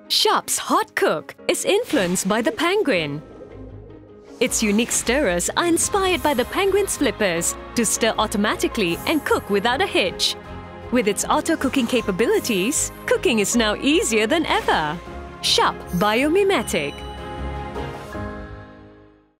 Sharp's Hot Cook is influenced by the Penguin. Its unique stirrers are inspired by the Penguin's flippers to stir automatically and cook without a hitch. With its auto-cooking capabilities, cooking is now easier than ever. Sharp Biomimetic.